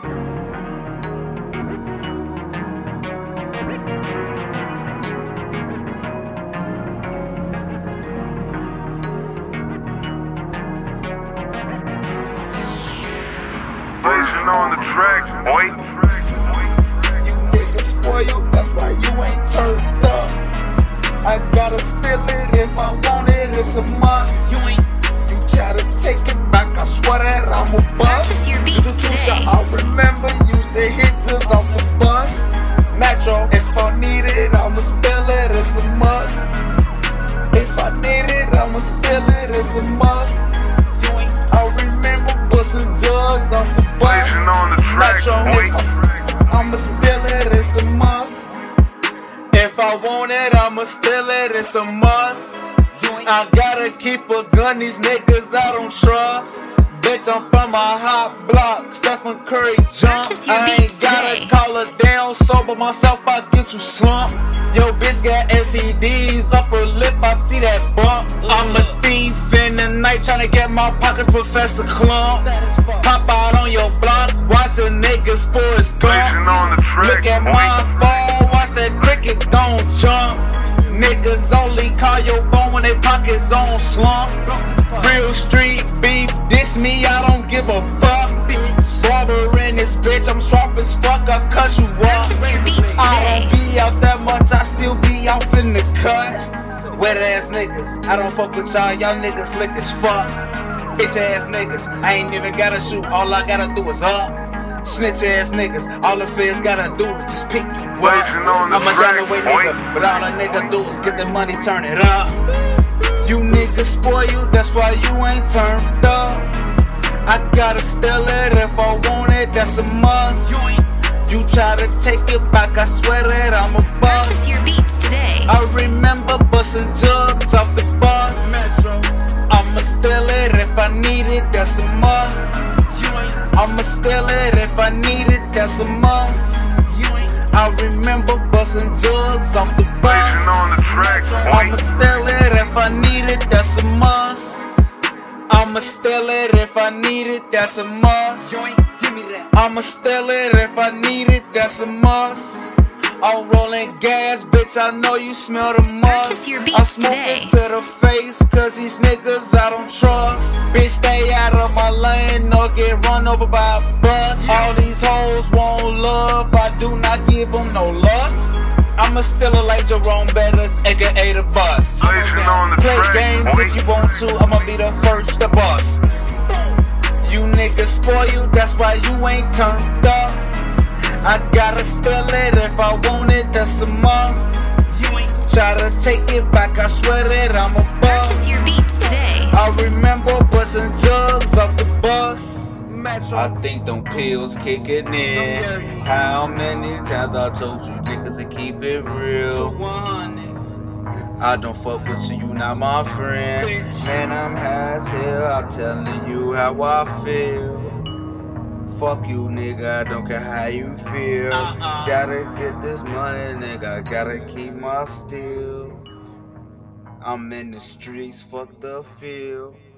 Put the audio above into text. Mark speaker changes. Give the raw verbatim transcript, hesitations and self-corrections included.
Speaker 1: Blazing on the track, boy.
Speaker 2: You niggas spoiled, that's why you ain't turned up. I gotta steal it if I want it, it's a must. You ain't, you try to take it back, I swear that I'm a bust.
Speaker 3: Purchase your beats today.
Speaker 2: I remember used to hit just off the bus. Metro, if I need it, I'ma steal it, it's a must. If I need it, I'ma steal it, it's a must. You ain't, I remember busting jugs off the bus.
Speaker 1: Blazing on the track, boy.
Speaker 2: I'ma steal it, it's a must. If I want it, I'ma steal it, it's a must. I gotta keep a gun, these niggas I don't trust. Bitch, I'm from a hot block, Stephen Curry jump. I ain't gotta call her down, sober myself, I get you slumped. Yo, bitch got S T Ds, upper lip, I see that bump. I'm a thief in the night, tryna get my pockets, Professor Clump. Pop out on your block, watch the niggas for his gun.
Speaker 1: Blazing on the track,
Speaker 2: Look at my fall, watch that cricket gon' jump. Niggas only call your phone when they pockets on slump. Real street beef, diss me, I don't give a fuck. Barber in this bitch, I'm sharp as fuck, I cut you up. I don't be out that much, I still be off in the cut. Wet ass niggas, I don't fuck with y'all, y'all niggas slick as fuck. Bitch ass niggas, I ain't even gotta shoot, all I gotta do is up. Snitch ass niggas, all the feds gotta do is just pick you up. I'm a down the way nigga, but all a nigga do is get the money, turn it up. You niggas spoiled, that's why you ain't turned up. I gotta steal it if I want it, that's a must. You try to take it back, I swear that I'm a bust.
Speaker 3: Purchase your beats today.
Speaker 2: I remember busting jugs off the bus. I'ma steal it if I need it, that's a must. I'ma steal it if I need it, that's a must. I remember busting jugs off the bus.
Speaker 1: Blazing on the track, boy.
Speaker 2: I'ma steal it if I need it, that's a must. I'ma steal it if I need it, that's a must. I'ma steal it if I need it, that's a must. I'm rolling gas, bitch, I know you smell the must.
Speaker 3: Purchase your
Speaker 2: I
Speaker 3: beats
Speaker 2: smoke
Speaker 3: today.
Speaker 2: it to the face, cause these niggas I don't trust. Bitch, stay out of my lane or get run over by a bus. All these hoes want love, I do not give them no lust. I'ma steal it like Jerome Bettis, aka the bus.
Speaker 1: Blazing on the
Speaker 2: Play
Speaker 1: track,
Speaker 2: games
Speaker 1: boy.
Speaker 2: if you want to, I'ma be the first to bust. You niggas spoiled, that's why you ain't turned up. I gotta steal it if I want it, that's a must. You ain't try to take it back, I swear that I'm a bust.
Speaker 3: Purchase your beats today.
Speaker 2: I remember busting jugs off the bus. I think them pills kicking in. How many times I told you niggas to keep it real? I don't fuck with you, you not my friend. Man, I'm high as hell, I'm telling you how I feel. Fuck you, nigga, I don't care how you feel. Gotta get this money, nigga, gotta keep my steel. I'm in the streets, fuck the field.